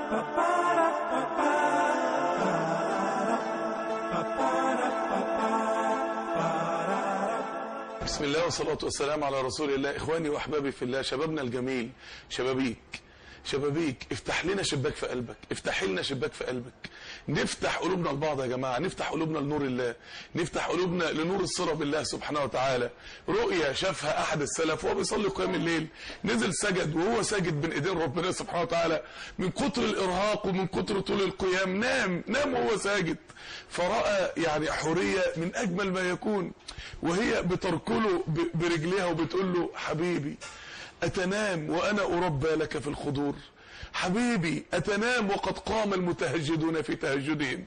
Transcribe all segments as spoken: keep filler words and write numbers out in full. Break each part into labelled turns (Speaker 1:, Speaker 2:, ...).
Speaker 1: بسم الله والصلاة والسلام على رسول الله. إخواني وأحبابي في الله، شبابنا الجميل، شبابيك شبابيك افتح لنا شباك في قلبك، افتح لنا شباك في قلبك، نفتح قلوبنا لبعض يا جماعة، نفتح قلوبنا لنور الله، نفتح قلوبنا لنور الصلة بالله سبحانه وتعالى. رؤية شافها أحد السلف وهو بيصلي قيام الليل، نزل سجد وهو ساجد بين إيدين ربنا سبحانه وتعالى، من كتر الإرهاق ومن كتر طول القيام نام نام وهو ساجد، فرأى يعني حورية من أجمل ما يكون وهي بتركله برجليها وبتقول له: حبيبي أتنام وأنا أربى لك في الخضور؟ حبيبي أتنام وقد قام المتهجدون في تهجدهم؟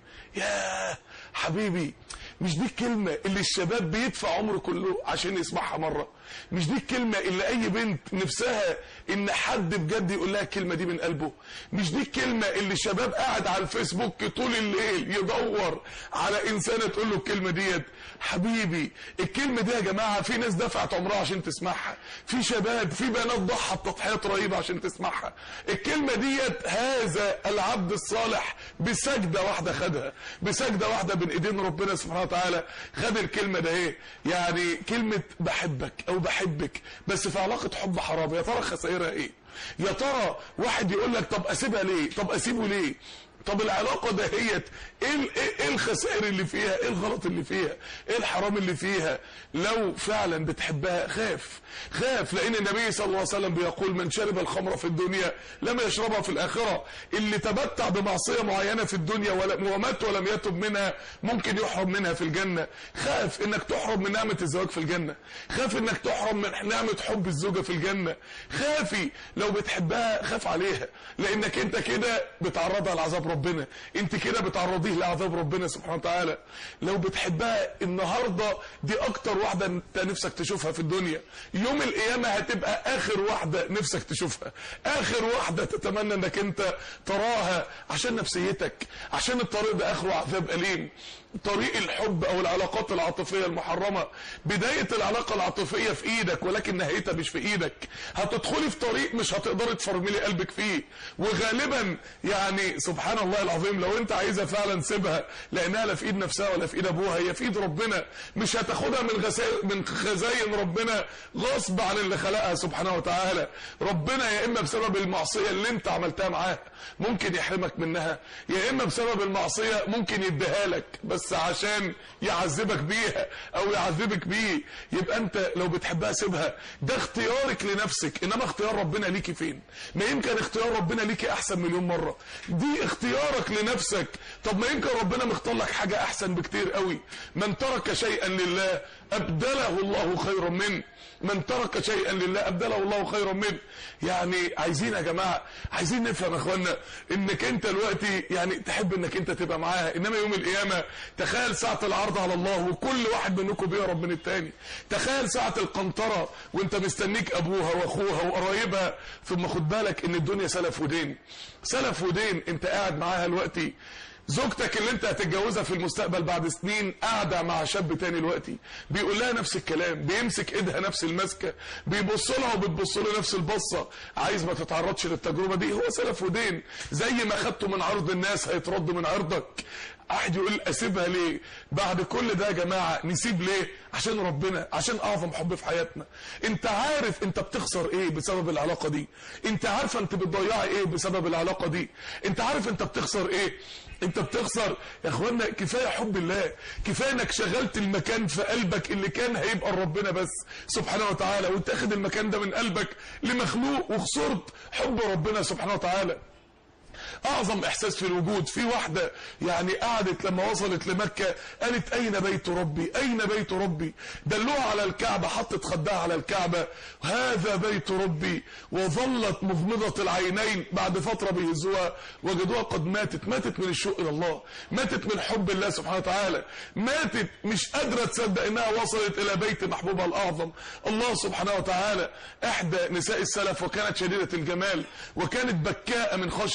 Speaker 1: يا حبيبي، مش دي الكلمة اللي الشباب بيدفع عمره كله عشان يسمعها مرة؟ مش دي الكلمة اللي أي بنت نفسها إن حد بجد يقول لها الكلمة دي من قلبه؟ مش دي الكلمة اللي الشباب قاعد على الفيسبوك طول الليل يدور على إنسانة تقول له الكلمة ديت؟ حبيبي، الكلمة دي يا جماعة في ناس دفعت عمرها عشان تسمعها، في شباب، في بنات ضحت تضحيات رهيبة عشان تسمعها. الكلمة ديت هذا العبد الصالح بسجدة واحدة خدها، بسجدة واحدة بين ايدين ربنا سبحانه وتعالى خد الكلمة ده. ايه يعني كلمة بحبك او بحبك بس في علاقة حب حرام؟ يا ترى خسائرها ايه؟ يا ترى واحد يقول لك طب اسيبها ليه؟ طب اسيبه ليه؟ طب العلاقة دهيت ايه ايه الخسائر اللي فيها؟ ايه الغلط اللي فيها؟ ايه الحرام اللي فيها؟ لو فعلا بتحبها خاف خاف، لان النبي صلى الله عليه وسلم بيقول: من شرب الخمر في الدنيا لم يشربها في الاخرة. اللي تمتع بمعصية معينة في الدنيا ومات ولم يتب منها ممكن يحرم منها في الجنة. خاف انك تحرم من نعمة الزواج في الجنة، خاف انك تحرم من نعمة حب الزوجة في الجنة. خافي لو بتحبها خاف عليها، لانك انت كده بتعرضها لعذاب ربنا، انت كده بتعرضيه لعذاب ربنا سبحانه وتعالى. لو بتحبها النهاردة دي اكتر واحدة انت نفسك تشوفها في الدنيا، يوم القيامة هتبقى اخر واحدة نفسك تشوفها، اخر واحدة تتمنى انك انت تراها، عشان نفسيتك، عشان الطريق ده اخره عذاب اليم. طريق الحب او العلاقات العاطفية المحرمة، بداية العلاقة العاطفية في ايدك ولكن نهايتها مش في ايدك. هتدخلي في طريق مش هتقدري تفرملي قلبك فيه، وغالبا يعني سبحان الله العظيم لو انت عايزة فعلا سيبها، لانها لا في ايد نفسها ولا في ايد ابوها، هي في ايد ربنا. مش هتاخدها من غسائل من خزاين ربنا غصب عن اللي خلقها سبحانه وتعالى. ربنا يا اما بسبب المعصية اللي انت عملتها معاه ممكن يحرمك منها، يا اما بسبب المعصية ممكن يديها لك بس بس عشان يعذبك بيها او يعذبك بيه. يبقى انت لو بتحبها سيبها، ده اختيارك لنفسك، انما اختيار ربنا ليكي فين؟ ما يمكن اختيار ربنا ليكي احسن مليون مرة، دي اختيارك لنفسك. طب ما يمكن ربنا مختار لك حاجة احسن بكتير قوي. من ترك شيئا لله ابدله الله خيرا منه، من ترك شيئا لله ابدله الله خيرا منه. يعني عايزين يا جماعة، عايزين نفهم يا اخوانا انك انت دلوقتي يعني تحب انك انت تبقى معاها، انما يوم القيامة تخيل ساعة العرض على الله وكل واحد منكم بيهرب من التاني. تخيل ساعة القنطرة وانت مستنيك ابوها واخوها وقرايبها، ثم خد بالك ان الدنيا سلف ودين، سلف ودين. انت قاعد معاها دلوقتي، زوجتك اللي انت هتتجوزها في المستقبل بعد سنين قاعده مع شاب تاني دلوقتي بيقول لها نفس الكلام، بيمسك ايدها نفس المسكه، بيبص لها وبتبص له نفس البصه. عايز ما تتعرضش للتجربه دي، هو سلف ودين. زي ما خدته من عرض الناس هيترد من عرضك. واحد يقول اسيبها ليه؟ بعد كل ده يا جماعه نسيب ليه؟ عشان ربنا، عشان اعظم حب في حياتنا. انت عارف انت بتخسر ايه بسبب العلاقه دي؟ انت عارفه انت بتضيعي ايه بسبب العلاقه دي؟ انت عارف انت بتخسر ايه؟ انت بتخسر يا اخوانا كفايه حب الله، كفايه انك شغلت المكان في قلبك اللي كان هيبقى ربنا بس سبحانه وتعالى، وانت اخد المكان ده من قلبك لمخلوق وخسرت حب ربنا سبحانه وتعالى. اعظم احساس في الوجود. في واحدة يعني قعدت لما وصلت لمكة قالت اين بيت ربي، اين بيت ربي؟ دلوها على الكعبة، حطت خدها على الكعبة، هذا بيت ربي. وظلت مغمضة العينين، بعد فترة بيهزوها وجدوها قد ماتت، ماتت من الشوق الى الله، ماتت من حب الله سبحانه وتعالى، ماتت مش قادرة تصدق انها وصلت الى بيت محبوبها الاعظم الله سبحانه وتعالى. احدى نساء السلف وكانت شديدة الجمال وكانت بكاء من خشية الله ومن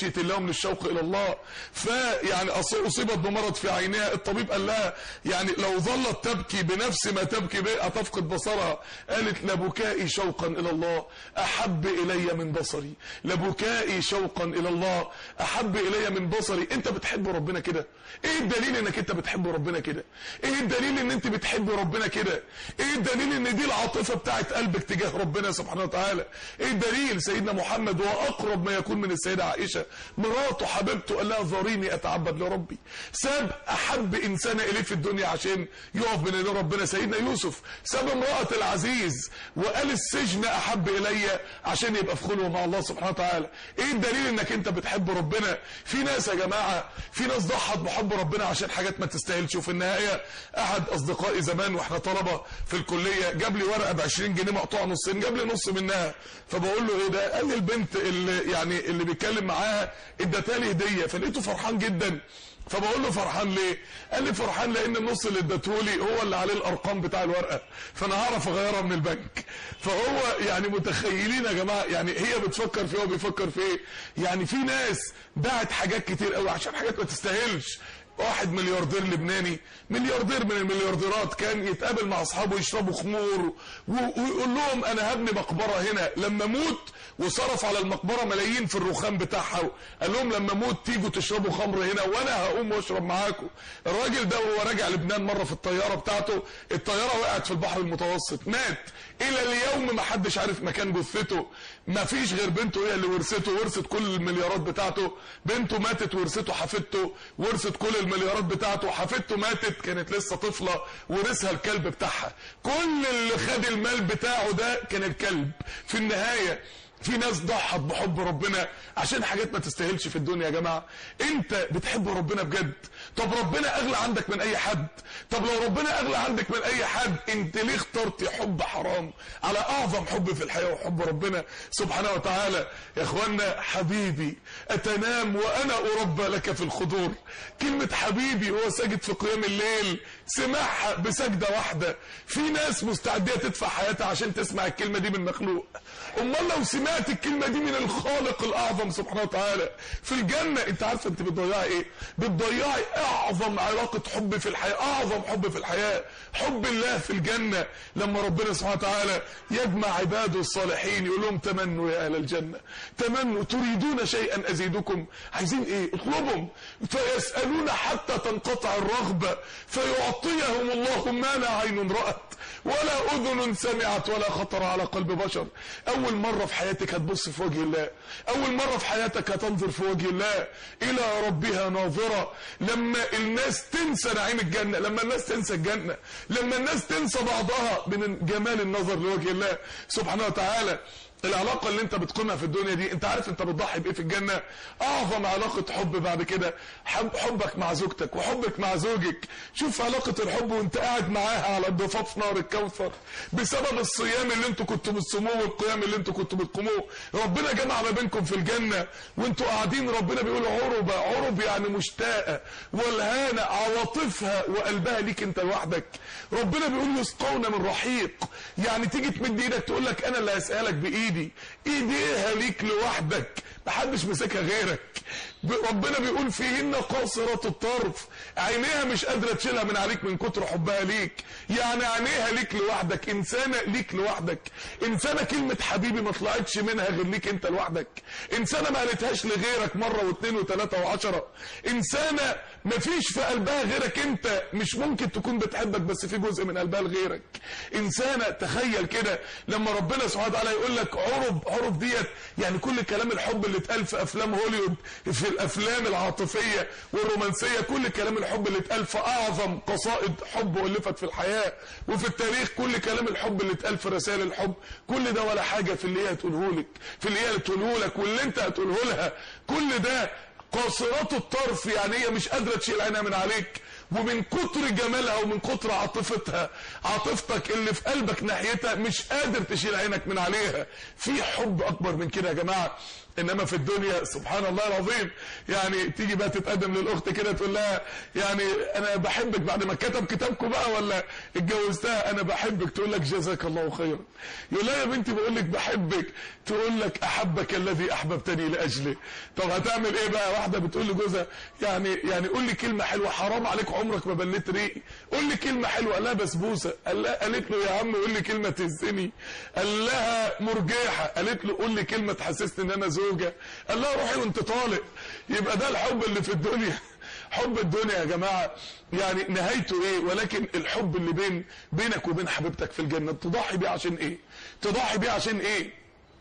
Speaker 1: من الشوق الى الله. فيعني اصيبت بمرض في عينها، الطبيب قال لها يعني لو ظلت تبكي بنفس ما تبكي به هتفقد بصرها. قالت لبكائي شوقا الى الله احب الي من بصري، لبكائي شوقا الى الله احب الي من بصري. انت بتحب ربنا كده؟ ايه الدليل انك انت بتحب ربنا كده؟ ايه الدليل ان انت بتحب ربنا كده؟ ايه الدليل ان دي العاطفه بتاعت قلبك تجاه ربنا سبحانه وتعالى؟ ايه الدليل؟ سيدنا محمد واقرب ما يكون من السيده عائشه مراته حبيبته قال لها ذريني اتعبد لربي. ساب احب انسان اليه في الدنيا عشان يقف بين يدي ربنا. سيدنا يوسف ساب امراه العزيز وقال السجن احب الي عشان يبقى في خلوه مع الله سبحانه وتعالى. ايه الدليل انك انت بتحب ربنا؟ في ناس يا جماعه، في ناس ضحت بحب ربنا عشان حاجات ما تستاهلش. وفي النهايه احد اصدقائي زمان واحنا طلبه في الكليه جاب لي ورقه ب عشرين جنيه مقطوعه نصين، جاب لي نص منها. فبقول له ايه ده؟ قال لي البنت اللي يعني اللي بيتكلم معاها ادتها لي هديه. فلقيته فرحان جدا. فبقول له فرحان ليه؟ قال لي فرحان لان النص اللي اديتهولي هو اللي عليه الارقام بتاع الورقه، فانا هعرف اغيرها من البنك. فهو يعني متخيلين يا جماعه، يعني هي بتفكر في ايه وبيفكر في ايه. يعني في ناس باعت حاجات كتير قوي عشان حاجات ما تستاهلش. واحد ملياردير لبناني، ملياردير من المليارديرات، كان يتقابل مع اصحابه يشربوا خمور ويقول لهم انا هبني مقبره هنا لما اموت، وصرف على المقبره ملايين في الرخام بتاعها. قال لهم لما اموت تيجوا تشربوا خمر هنا وانا هقوم واشرب معاكم. الراجل ده وهو راجع لبنان مره في الطياره بتاعته، الطياره وقعت في البحر المتوسط، مات. الى اليوم ما حدش عارف مكان جثته. ما فيش غير بنته هي اللي ورثته، ورثت كل المليارات بتاعته. بنته ماتت ورثته حفيدته، ورثت كل المليارات بتاعته. حفيدته ماتت كانت لسه طفله ورثها الكلب بتاعها. كل اللي خد المال بتاعه ده كان الكلب. في النهايه في ناس ضحت بحب ربنا عشان حاجات ما تستاهلش في الدنيا. يا جماعه انت بتحب ربنا بجد؟ طب ربنا اغلى عندك من اي حد؟ طب لو ربنا اغلى عندك من اي حد، انت ليه اخترت حب حرام على اعظم حب في الحياه وحب ربنا سبحانه وتعالى؟ يا اخوانا حبيبي اتنام وانا اربى لك في الخضور. كلمه حبيبي وهو ساجد في قيام الليل سمعها بسجده واحده. في ناس مستعديه تدفع حياتها عشان تسمع الكلمه دي من مخلوق. امال لو سمعت الكلمه دي من الخالق الاعظم سبحانه وتعالى في الجنه، انت عارفه انت بتضيعي ايه؟ بتضيعي اعظم علاقه حب في الحياه، اعظم حب في الحياه، حب الله في الجنه. لما ربنا سبحانه وتعالى يجمع عباده الصالحين يقول لهم تمنوا يا اهل الجنه، تمنوا تريدون شيئا ازيدكم. عايزين ايه؟ اطلبهم. فيسالون حتى تنقطع الرغبه فيعطيهم الله ما لا عين رأت ولا اذن سمعت ولا خطر على قلب بشر. اول مرة في حياتك هتبص في وجه الله، اول مرة في حياتك هتنظر في وجه الله، الى ربها ناظرة. لما الناس تنسى نعيم الجنة، لما الناس تنسى الجنة، لما الناس تنسى بعضها من جمال النظر لوجه الله سبحانه وتعالى. العلاقة اللي انت بتقومها في الدنيا دي، انت عارف انت بتضحي بايه في الجنة؟ اعظم علاقة حب بعد كده حب حبك مع زوجتك وحبك مع زوجك. شوف علاقة الحب وانت قاعد معاها على ضفاف نار الكوثر بسبب الصيام اللي انتوا كنتوا بتصوموه والقيام اللي انتوا كنتوا بتقوموه. ربنا جمع ما بينكم في الجنة وانتوا قاعدين. ربنا بيقول عربة، عرب يعني مشتاقة والهانة، عواطفها وقلبها ليك انت لوحدك. ربنا بيقول يسقون من رحيق، يعني تيجي تمد ايدك تقول لك انا اللي هسألك بايدي، ايديها ليك لوحدك محدش مسكها غيرك. ربنا بيقول فيهن قاصرات الطرف، عينيها مش قادره تشيلها من عليك من كتر حبها ليك. يعني عينيها ليك لوحدك، انسانه ليك لوحدك، انسانه كلمه حبيبي ما طلعتش منها غير ليك انت لوحدك، انسانه ما قالتهاش لغيرك مره واثنين وثلاثه وعشره، انسانه ما فيش في قلبها غيرك انت، مش ممكن تكون بتحبك بس في جزء من قلبها لغيرك. انسانه تخيل كده لما ربنا سبحانه وتعالى يقول لك عرب، عرب ديت يعني كل كلام الحب اللي اتقال في افلام هوليوود، في الافلام العاطفيه والرومانسيه، كل كلام الحب اللي اتقال في اعظم قصائد حب والفت في الحياه وفي التاريخ، كل كلام الحب اللي اتقال في رسائل الحب، كل ده ولا حاجه في اللي هي هتقوله لك، في اللي هي هتقوله لك واللي انت هتقوله لها. كل ده قاصرات الطرف، يعني هي مش قادره تشيل عينها من عليك، ومن كتر جمالها ومن كتر عاطفتها، عاطفتك اللي في قلبك ناحيتها مش قادر تشيل عينك من عليها. في حب اكبر من كده يا جماعه؟ انما في الدنيا سبحان الله العظيم، يعني تيجي بقى تتقدم للاخت كده تقول لها يعني انا بحبك بعد ما كتب كتابكم بقى ولا اتجوزتها، انا بحبك، تقول لك جزاك الله خيرا. يقول لها يا بنتي بقول لك بحبك، تقول لك احبك الذي احببتني لاجله. طب هتعمل ايه بقى؟ واحده بتقول لجوزها يعني يعني قول لي كلمه حلوه، حرام عليك عمرك ما بليت ريقي، قول لي كلمه حلوه. قال لها بسبوسه. قال لها قالت له يا عم قول لي كلمه تهزني. قال لها مرجيحه. قالت له قول لي كلمه تحسسني ان انا زوجه. قال لها روحي وانت طالق. يبقى ده الحب اللي في الدنيا. حب الدنيا يا جماعه يعني نهايته ايه؟ ولكن الحب اللي بين بينك وبين حبيبتك في الجنه تضحي بيه عشان ايه؟ تضحي بيه عشان ايه؟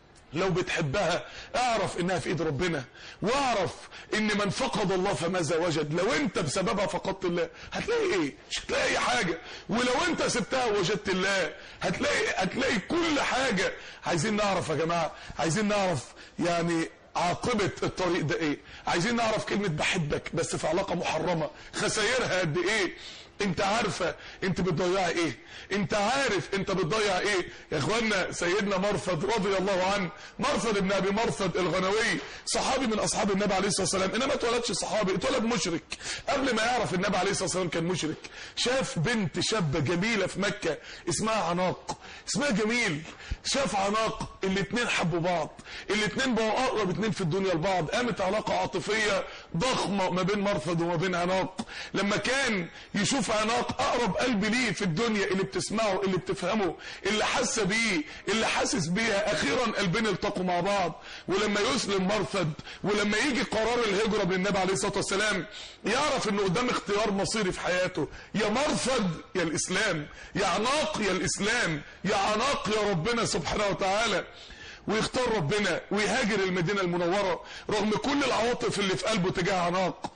Speaker 1: لو بتحبها اعرف انها في ايد ربنا، واعرف ان من فقد الله فماذا وجد. لو انت بسببها فقدت الله هتلاقي ايه؟ مش هتلاقي اي حاجه. ولو انت سبتها ووجدت الله هتلاقي هتلاقي كل حاجه. عايزين نعرف يا جماعه، عايزين نعرف يعني عاقبة الطريق ده ايه؟ عايزين نعرف كلمة بحبك بس في علاقة محرمة خسائرها قد ايه؟ انت عارفة انت بتضيع ايه؟ انت عارف انت بتضيع ايه؟ يا اخوانا سيدنا مرثد رضي الله عنه، مرثد ابن ابي مرثد الغنوي، صحابي من اصحاب النبي عليه الصلاة والسلام، انما اتولدش صحابي، اتولد مشرك. قبل ما يعرف النبي عليه الصلاة والسلام كان مشرك. شاف بنت شابة جميلة في مكة اسمها عناق، اسمها جميل. شاف عناق، الاتنين حبوا بعض، الاتنين بقوا اقرب اتنين في الدنيا لبعض، قامت علاقة عاطفية ضخمة ما بين مرثد وما بين عناق. لما كان يشوف عناق اقرب قلب ليه في الدنيا، اللي بتسمعه اللي بتفهمه اللي حاسه بيه اللي حاسس بيها، اخيرا قلبين التقوا مع بعض. ولما يسلم مرثد ولما يجي قرار الهجرة بالنبي عليه الصلاة والسلام يعرف انه قدام اختيار مصيري في حياته، يا مرثد يا الاسلام، يا عناق يا الاسلام، يا عناق يا ربنا سبحانه وتعالى. ويختار ربنا ويهاجر المدينة المنورة رغم كل العواطف اللي في قلبه تجاه عناق،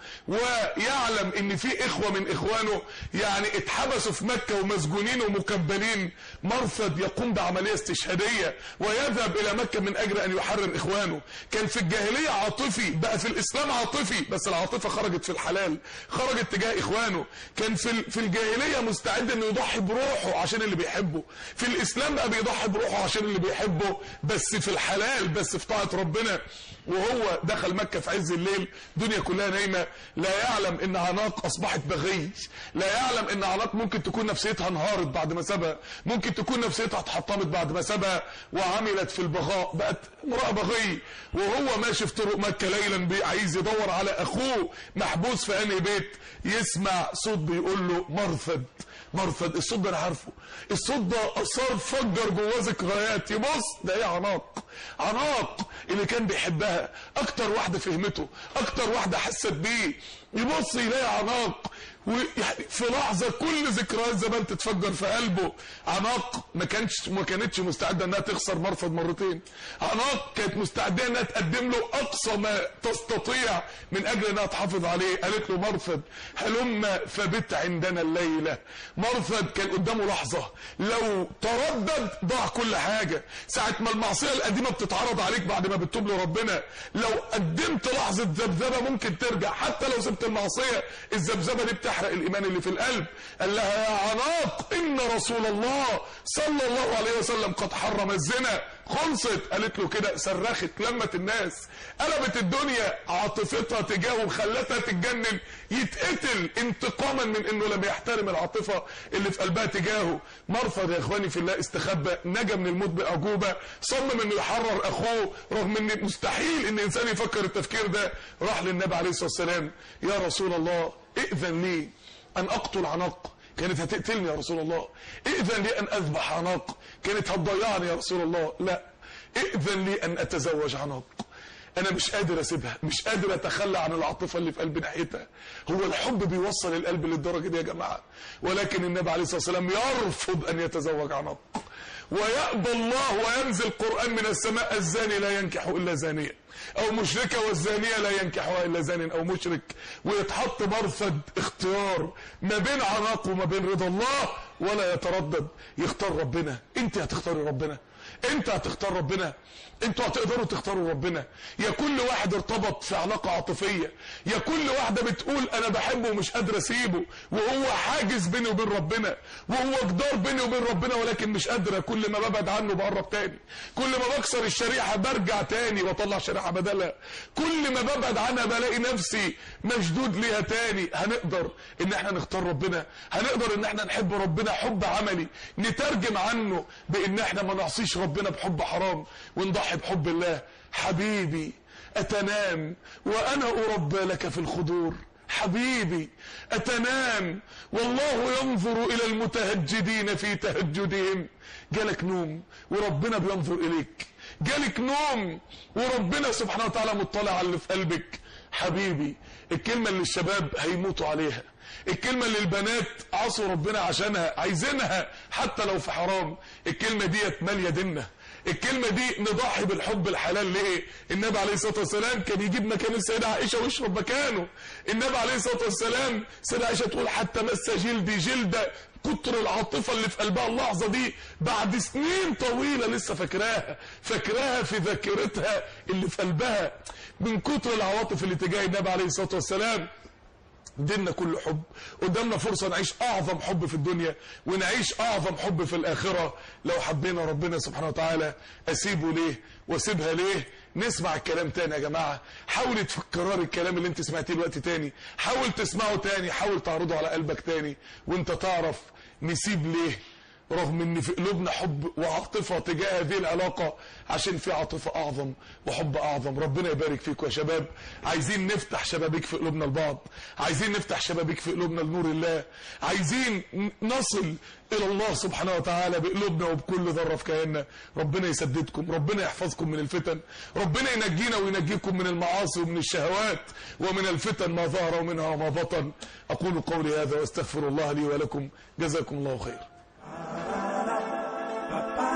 Speaker 1: ويعلم ان في اخوة من اخوانه يعني اتحبسوا في مكة ومسجونين ومكبلين. مرثد يقوم بعملية استشهادية ويذهب الى مكة من اجل ان يحرر اخوانه. كان في الجاهلية عاطفي، بقى في الاسلام عاطفي، بس العاطفة خرجت في الحلال، خرجت تجاه اخوانه. كان في في الجاهلية مستعد انه يضحي بروحه عشان اللي بيحبه، في الاسلام بقى بيضحي بروحه عشان اللي بيحبه، بس في الحلال، بس في طاعة ربنا. وهو دخل مكة في عز الليل، دنيا كلها نايمة، لا يعلم ان عناق اصبحت بغي، لا يعلم ان عناق ممكن تكون نفسيتها انهارت بعد ما سابها، ممكن تكون نفسيتها اتحطمت بعد ما سابها وعملت في البغاء، بقت امرأة بغي. وهو ماشي في طرق مكة ليلا عايز يدور على اخوه محبوس في انهي بيت، يسمع صوت بيقول له مرثد مرثد. الصوت ده انا عارفه، الصوت ده اثار فجر جواه ذكريات. يبص ده ايه؟ عناق. عناق اللي كان بيحبها، اكتر واحده فهمته، اكتر واحده حست بيه. يبص يلاقي عناق، ويعني في لحظه كل ذكريات زمان تتفجر في قلبه. عناق ما كانتش ما كانتش مستعده انها تخسر مرثد مرتين. عناق كانت مستعده انها تقدم له اقصى ما تستطيع من اجل انها تحافظ عليه. قالت له مرثد هلم فبت عندنا الليله. مرثد كان قدامه لحظه لو تردد ضاع كل حاجه. ساعه ما المعصيه القديمه بتتعرض عليك بعد ما بتتوب لربنا، لو قدمت لحظه ذبذبه ممكن ترجع، حتى لو سبت المعصيه الذبذبه دي بتحرق الايمان اللي في القلب. قال لها يا عناق ان رسول الله صلى الله عليه وسلم قد حرم الزنا. خلصت. قالت له كده، صرخت، لمت الناس، قلبت الدنيا عاطفتها تجاهه، خلتها تتجنن، يتقتل انتقاما من انه لم يحترم العاطفه اللي في قلبها تجاهه. مرثد يا اخواني في الله استخبى، نجا من الموت باعجوبه، صمم انه يحرر اخوه رغم ان مستحيل ان انسان يفكر التفكير ده. راح للنبي عليه الصلاه والسلام، يا رسول الله ائذن لي ان اقتل عناق. كانت هتقتلني يا رسول الله. ائذن لي ان اذبح عناق. كانت هتضيعني يا رسول الله. لا، ائذن لي ان اتزوج عناق. انا مش قادر اسيبها، مش قادر اتخلى عن العاطفه اللي في قلبي ناحيتها. هو الحب بيوصل القلب للدرجه دي يا جماعه؟ ولكن النبي عليه الصلاه والسلام يرفض ان يتزوج عناق، ويأبى الله وينزل قرآن من السماء الزاني لا ينكح الا زانيه، او مشركه والزانيه لا ينكحها الا زان او مشرك. ويتحط مرثد اختيار ما بين عناق وما بين رضا الله، ولا يتردد، يختار ربنا. انت هتختاري ربنا؟ انت هتختار ربنا؟ انتوا هتقدروا تختاروا ربنا؟ يا كل واحد ارتبط في علاقة عاطفية، يا كل واحدة بتقول انا بحبه ومش قادر اسيبه، وهو حاجز بيني وبين ربنا، وهو جدار بيني وبين ربنا، ولكن مش قادرة، كل ما ببعد عنه بقرب تاني، كل ما بكسر الشريحة برجع تاني واطلع شريحة بدلها، كل ما ببعد عنها بلاقي نفسي مشدود ليها تاني. هنقدر ان احنا نختار ربنا؟ هنقدر ان احنا نحب ربنا حب عملي نترجم عنه بان احنا ما نعصيش ربنا بحب حرام ونضحي بحب الله؟ حبيبي أتنام وأنا أربى لك في الخدور، حبيبي أتنام والله ينظر إلى المتهجدين في تهجدهم. جالك نوم وربنا بينظر إليك، جالك نوم وربنا سبحانه وتعالى مطلع على اللي في قلبك. حبيبي الكلمة اللي الشباب هيموتوا عليها، الكلمة اللي البنات عصوا ربنا عشانها عايزينها حتى لو في حرام، الكلمة ديت مالية ديننا، الكلمة دي نضحي بالحب الحلال. ليه؟ النبي عليه الصلاة والسلام كان يجيب مكان السيدة عائشة ويشرب مكانه. النبي عليه الصلاة والسلام السيدة عائشة تقول حتى مس جلدي جلدة، كتر العاطفة اللي في قلبها اللحظة دي بعد سنين طويلة لسه فاكراها، فاكراها في ذاكرتها اللي في قلبها من كتر العواطف اللي تجاه النبي عليه الصلاة والسلام. ديننا كله حب، قدامنا فرصة نعيش اعظم حب في الدنيا ونعيش اعظم حب في الاخرة. لو حبينا ربنا سبحانه وتعالى اسيبه ليه واسيبها ليه؟ نسمع الكلام تاني يا جماعة، حاول تفكرار الكلام اللي انت سمعتيه الوقت تاني، حاول تسمعه تاني، حاول تعرضه على قلبك تاني وانت تعرف نسيب ليه رغم ان في قلوبنا حب وعاطفة تجاه هذه العلاقة، عشان في عاطفة اعظم وحب اعظم. ربنا يبارك فيكم يا شباب. عايزين نفتح شبابيك في قلوبنا لبعض، عايزين نفتح شبابيك في قلوبنا لنور الله، عايزين نصل الى الله سبحانه وتعالى بقلوبنا وبكل ذرة في كياننا. ربنا يسددكم، ربنا يحفظكم من الفتن، ربنا ينجينا وينجيكم من المعاصي ومن الشهوات ومن الفتن ما ظهر ومنها وما بطن. اقول قولي هذا واستغفر الله لي ولكم، جزاكم الله خير. Ba ba